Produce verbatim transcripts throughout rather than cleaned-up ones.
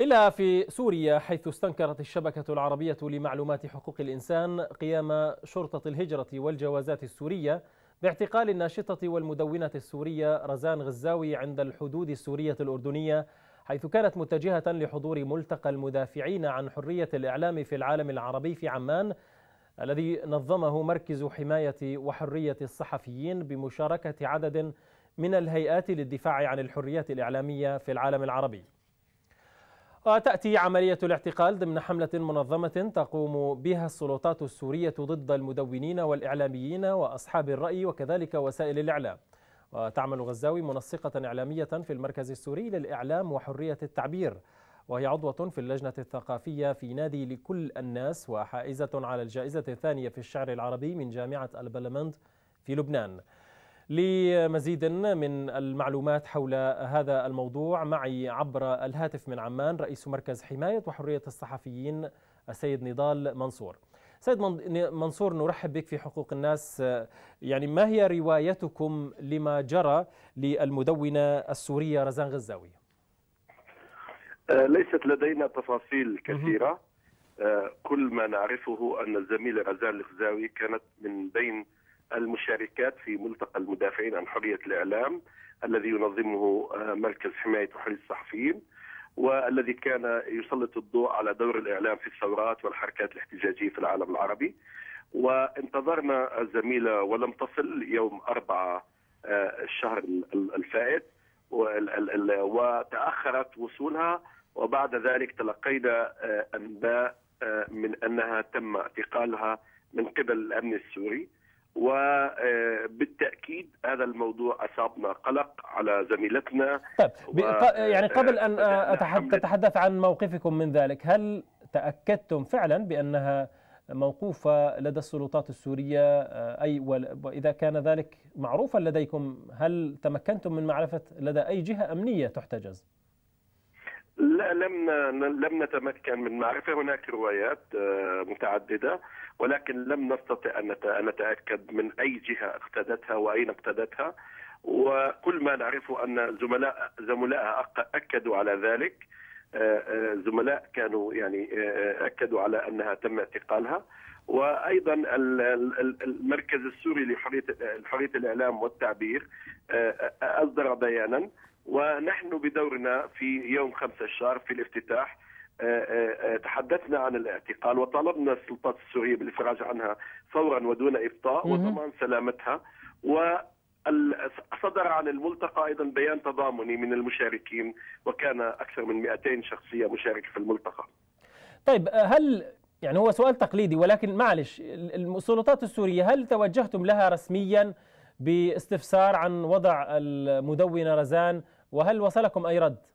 إلا في سوريا، حيث استنكرت الشبكة العربية لمعلومات حقوق الإنسان قيام شرطة الهجرة والجوازات السورية باعتقال الناشطة والمدونة السورية رزان غزاوي عند الحدود السورية الأردنية، حيث كانت متجهة لحضور ملتقى المدافعين عن حرية الإعلام في العالم العربي في عمان، الذي نظمه مركز حماية وحرية الصحفيين بمشاركة عدد من الهيئات للدفاع عن الحريات الإعلامية في العالم العربي. وتأتي عملية الاعتقال ضمن حملة منظمة تقوم بها السلطات السورية ضد المدونين والإعلاميين وأصحاب الرأي وكذلك وسائل الإعلام. وتعمل غزاوي منسقة إعلامية في المركز السوري للإعلام وحرية التعبير، وهي عضوة في اللجنة الثقافية في نادي لكل الناس، وحائزة على الجائزة الثانية في الشعر العربي من جامعة البلمند في لبنان. لمزيد من المعلومات حول هذا الموضوع معي عبر الهاتف من عمان رئيس مركز حماية وحرية الصحفيين السيد نضال منصور. سيد منصور، نرحب بك في حقوق الناس. يعني ما هي روايتكم لما جرى للمدونة السورية رزان غزاوي؟ ليست لدينا تفاصيل كثيرة. كل ما نعرفه أن الزميلة رزان الغزاوي كانت من بين المشاركات في ملتقى المدافعين عن حرية الإعلام الذي ينظمه مركز حماية وحرية الصحفيين، والذي كان يسلط الضوء على دور الإعلام في الثورات والحركات الاحتجاجية في العالم العربي. وانتظرنا الزميلة ولم تصل يوم أربعة الشهر الفائت، وتأخرت وصولها، وبعد ذلك تلقينا أنباء من أنها تم اعتقالها من قبل الأمن السوري. وبالتأكيد هذا الموضوع أصابنا قلق على زميلتنا. طيب و... يعني قبل أن أتحدث عن موقفكم من ذلك، هل تأكدتم فعلا بأنها موقوفة لدى السلطات السورية؟ أي وإذا كان ذلك معروفا لديكم، هل تمكنتم من معرفة لدى أي جهة أمنية تحتجز؟ لا، لم لم نتمكن من معرفة. هناك روايات متعددة، ولكن لم نستطع أن نتأكد من أي جهة اقتدتها وأين اقتدتها. وكل ما نعرفه أن زملاء زملائها أكدوا على ذلك. زملاء كانوا يعني أكدوا على أنها تم اعتقالها. وأيضا المركز السوري لحرية الإعلام والتعبير أصدر بيانا، ونحن بدورنا في يوم خمسة الشهر في الافتتاح تحدثنا عن الاعتقال، وطالبنا السلطات السورية بالإفراج عنها فورا ودون إبطاء وضمان سلامتها. وصدر عن الملتقى أيضا بيان تضامني من المشاركين، وكان أكثر من مئتين شخصية مشاركة في الملتقى. طيب، هل يعني هو سؤال تقليدي ولكن معلش، السلطات السورية هل توجهتم لها رسميا باستفسار عن وضع المدونة رزان، وهل وصلكم أي رد؟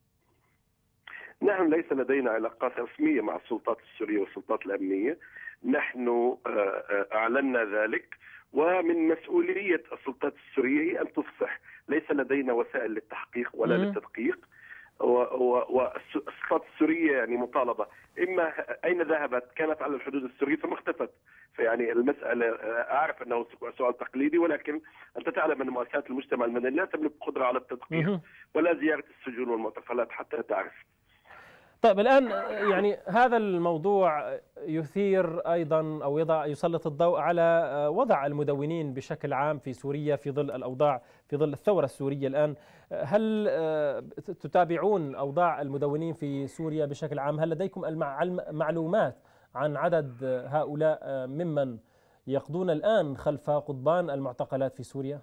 نحن ليس لدينا علاقات رسمية مع السلطات السورية والسلطات الأمنية. نحن أعلنا ذلك، ومن مسؤولية السلطات السورية هي أن تفصح. ليس لدينا وسائل للتحقيق ولا م- للتدقيق. والسلطات السورية يعني مطالبة، إما أين ذهبت؟ كانت على الحدود السورية ثم اختفت. فيعني المسألة، أعرف أنه سؤال تقليدي، ولكن أنت تعلم أن مؤسسات المجتمع المدني لا تملك قدرة على التدقيق ولا زيارة السجون والمعتقلات حتى تعرف. طيب، الآن يعني هذا الموضوع يثير أيضا أو يضع يسلط الضوء على وضع المدونين بشكل عام في سوريا في ظل الأوضاع، في ظل الثورة السورية الآن. هل تتابعون أوضاع المدونين في سوريا بشكل عام؟ هل لديكم المعلومات عن عدد هؤلاء ممن يقضون الآن خلف قضبان المعتقلات في سوريا؟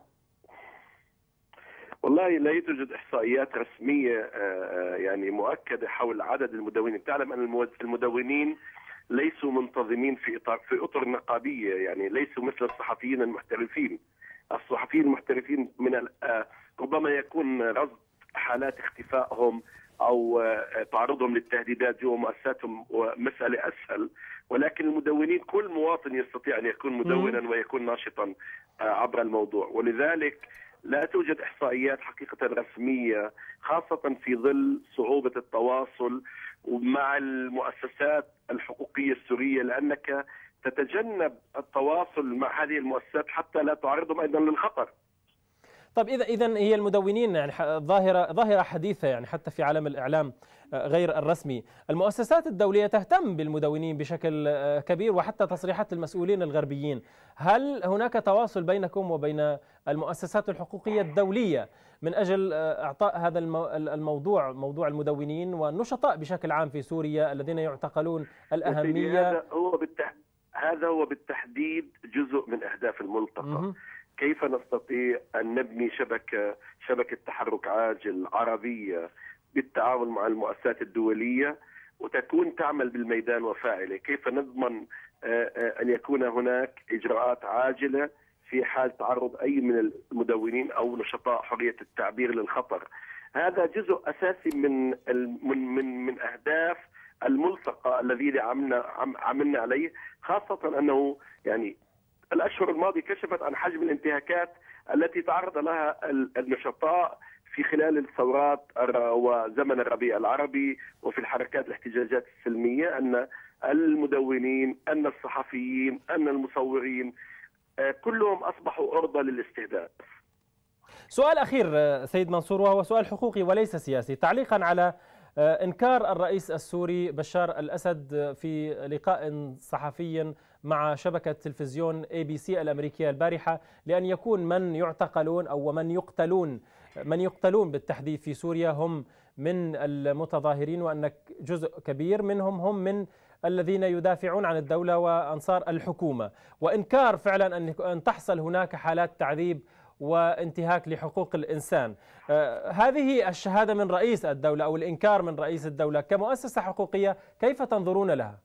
والله لا يوجد إحصائيات رسمية يعني مؤكدة حول عدد المدونين. تعلم أن المدونين ليسوا منتظمين في إطار في أطر نقابية، يعني ليسوا مثل الصحفيين المحترفين. الصحفيين المحترفين من ربما يكون رصد حالات اختفائهم أو تعرضهم للتهديدات جوا مؤسساتهم مسألة أسهل، ولكن المدونين كل مواطن يستطيع أن يكون مدونا ويكون ناشطا عبر الموضوع. ولذلك لا توجد إحصائيات حقيقة رسمية، خاصة في ظل صعوبة التواصل مع المؤسسات الحقوقية السورية، لأنك تتجنب التواصل مع هذه المؤسسات حتى لا تعرضهم أيضا للخطر. طب إذا إذا هي المدونين يعني ظاهرة ظاهرة حديثة يعني حتى في عالم الإعلام غير الرسمي، المؤسسات الدولية تهتم بالمدونين بشكل كبير وحتى تصريحات المسؤولين الغربيين. هل هناك تواصل بينكم وبين المؤسسات الحقوقية الدولية من أجل إعطاء هذا الموضوع، موضوع المدونين والنشطاء بشكل عام في سوريا الذين يعتقلون الأهمية؟ هذا هو بالتح... هذا هو بالتحديد جزء من أهداف الملتقى. كيف نستطيع أن نبني شبكة شبكة تحرك عاجل عربية بالتعاون مع المؤسسات الدولية وتكون تعمل بالميدان وفاعلة؟ كيف نضمن أن يكون هناك إجراءات عاجلة في حال تعرض أي من المدونين أو نشطاء حرية التعبير للخطر؟ هذا جزء أساسي من من من, من أهداف الملتقى الذي عملنا عملنا عليه، خاصة أنه يعني الأشهر الماضية كشفت عن حجم الانتهاكات التي تعرض لها النشطاء في خلال الثورات وزمن الربيع العربي وفي الحركات الاحتجاجات السلمية، أن المدونين، أن الصحفيين، أن المصورين كلهم أصبحوا عرضة للاستهداف. سؤال أخير سيد منصور وهو سؤال حقوقي وليس سياسي، تعليقا على إنكار الرئيس السوري بشار الأسد في لقاء صحفي مع شبكة تلفزيون اي بي سي الأمريكية البارحة لأن يكون من يعتقلون أو من يقتلون من يقتلون بالتحديد في سوريا هم من المتظاهرين، وأن جزء كبير منهم هم من الذين يدافعون عن الدولة وأنصار الحكومة، وإنكار فعلا أن تحصل هناك حالات تعذيب وانتهاك لحقوق الإنسان. آه هذه الشهادة من رئيس الدولة أو الإنكار من رئيس الدولة كمؤسسة حقوقية كيف تنظرون لها؟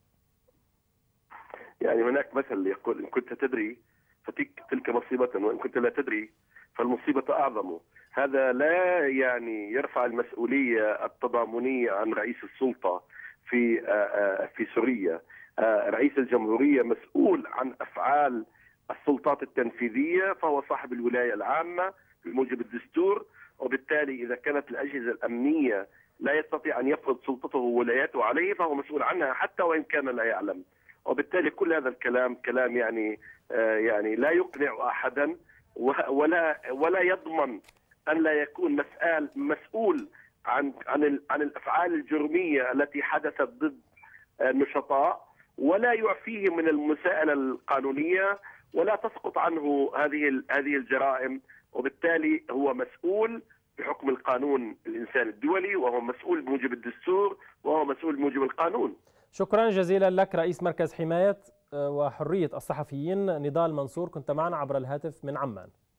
يعني هناك مثل يقول إن كنت تدري فتلك مصيبة وإن كنت لا تدري فالمصيبة أعظم. هذا لا يعني يرفع المسؤولية التضامنية عن رئيس السلطة في آه في سوريا. آه رئيس الجمهورية مسؤول عن أفعال السلطات التنفيذية، فهو صاحب الولاية العامة بموجب الدستور، وبالتالي إذا كانت الأجهزة الأمنية لا يستطيع أن يفرض سلطته وولاياته عليه فهو مسؤول عنها حتى وإن كان لا يعلم. وبالتالي كل هذا الكلام كلام يعني آه يعني لا يقنع أحدا ولا ولا يضمن أن لا يكون مسؤول مسؤول عن عن عن الأفعال الجرمية التي حدثت ضد النشطاء، ولا يعفيه من المساءلة القانونية، ولا تسقط عنه هذه هذه الجرائم. وبالتالي هو مسؤول بحكم القانون الإنساني الدولي، وهو مسؤول بموجب الدستور، وهو مسؤول بموجب القانون. شكرا جزيلا لك رئيس مركز حماية وحرية الصحفيين نضال منصور، كنت معنا عبر الهاتف من عمان.